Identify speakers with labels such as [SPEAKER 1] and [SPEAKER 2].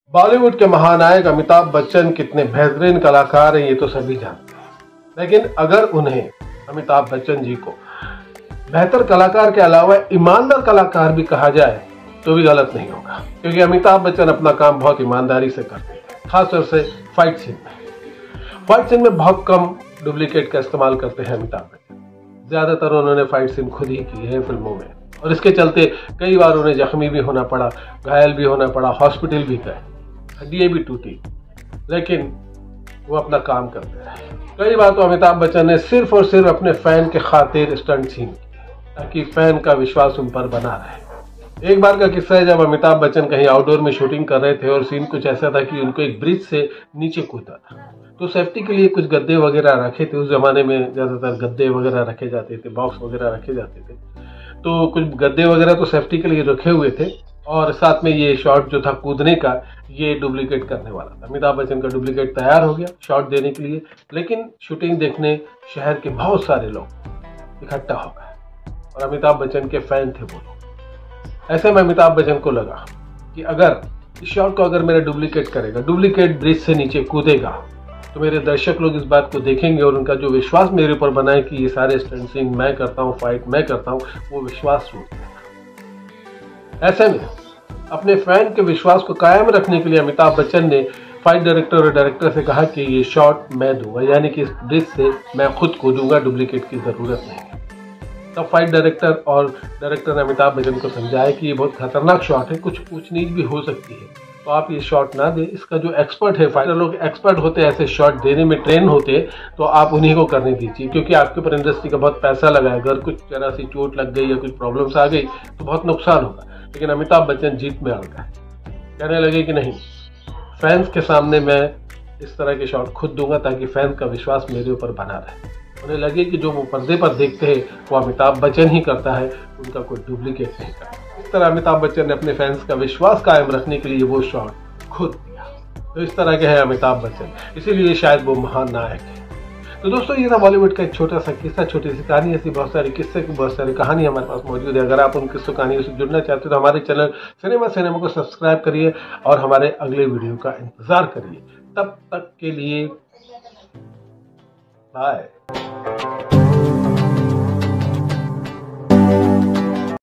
[SPEAKER 1] बॉलीवुड के महानायक अमिताभ बच्चन कितने बेहतरीन कलाकार हैं ये तो सभी जानते हैं, लेकिन अगर उन्हें अमिताभ बच्चन जी को बेहतर कलाकार के अलावा ईमानदार कलाकार भी कहा जाए तो भी गलत नहीं होगा, क्योंकि अमिताभ बच्चन अपना काम बहुत ईमानदारी से करते हैं। खासतौर से फाइट सीन में बहुत कम डुप्लीकेट का इस्तेमाल करते हैं अमिताभ बच्चन। ज्यादातर उन्होंने फाइट सीन खुद ही की है फिल्मों में, और इसके चलते कई बार उन्हें जख्मी भी होना पड़ा, घायल भी होना पड़ा, हॉस्पिटल भी गए, हड्डियां भी टूटी, लेकिन वो अपना काम करते रहे। कई बार तो अमिताभ बच्चन ने सिर्फ और सिर्फ अपने फैन के खातिर स्टंट सीन किए ताकि फैन का विश्वास उन पर बना रहे। एक बार का किस्सा है, जब अमिताभ बच्चन कहीं आउटडोर में शूटिंग कर रहे थे और सीन कुछ ऐसा था कि उनको एक ब्रिज से नीचे कूदा था, तो सेफ्टी के लिए कुछ गद्दे वगैरह रखे थे। उस जमाने में ज्यादातर गद्दे वगैरह रखे जाते थे, बॉक्स वगैरह रखे जाते थे, तो कुछ गद्दे वगैरह तो सेफ्टी के लिए रखे हुए थे, और साथ में ये शॉट जो था कूदने का, ये डुप्लीकेट करने वाला था। अमिताभ बच्चन का डुप्लीकेट तैयार हो गया शॉट देने के लिए, लेकिन शूटिंग देखने शहर के बहुत सारे लोग इकट्ठा हो गए और अमिताभ बच्चन के फैन थे वो लोग। ऐसे में अमिताभ बच्चन को लगा कि अगर इस शॉट को अगर मेरा डुप्लीकेट करेगा, डुप्लीकेट ब्रिज से नीचे कूदेगा, तो मेरे दर्शक लोग इस बात को देखेंगे और उनका जो विश्वास मेरे ऊपर बना है कि ये सारे स्टंट सीन मैं करता हूँ, फाइट मैं करता हूँ, वो विश्वास टूट जाएगा। ऐसे में अपने फैन के विश्वास को कायम रखने के लिए अमिताभ बच्चन ने फाइट डायरेक्टर और डायरेक्टर से कहा कि ये शॉट मैं दूंगा, यानी कि इस ब्रिज से मैं खुद कूदूंगा, डुप्लीकेट की जरूरत नहीं है। तब फाइट डायरेक्टर और डायरेक्टर ने अमिताभ बच्चन को समझाया कि ये बहुत खतरनाक शॉट है, कुछ ऊंच नीच भी हो सकती है, तो आप ये शॉट ना दे। इसका जो एक्सपर्ट है, फाइटर लोग एक्सपर्ट होते हैं ऐसे शॉट देने में, ट्रेन होते, तो आप उन्हीं को करने दीजिए, क्योंकि आपके ऊपर इंडस्ट्री का बहुत पैसा लगा है। अगर कुछ जरा सी चोट लग गई या कुछ प्रॉब्लम्स आ गई तो बहुत नुकसान होगा। लेकिन अमिताभ बच्चन जीत में अड़ गए, कहने लगे कि नहीं, फैंस के सामने मैं इस तरह के शॉट खुद दूंगा ताकि फैंस का विश्वास मेरे ऊपर बना रहे। उन्हें लगे कि जो वो पर्दे पर देखते हैं वो अमिताभ बच्चन ही करता है, उनका कोई डुप्लीकेट नहीं करता। इस तरह अमिताभ बच्चन ने अपने फैंस का विश्वास कायम रखने के लिए वो शॉट खुद दिया। तो इस तरह के हैं अमिताभ बच्चन, इसीलिए शायद वो महान नायक है। तो दोस्तों, ये था बॉलीवुड का एक छोटा सा किस्सा, छोटी सी कहानी। ऐसी बहुत सारी किस्से की बहुत सारी कहानी हमारे पास मौजूद है। अगर आप उन किस्सों कहानियों से जुड़ना चाहते हो तो हमारे चैनल सिनेमा को सब्सक्राइब करिए और हमारे अगले वीडियो का इंतजार करिए। तब तक के लिए बाय।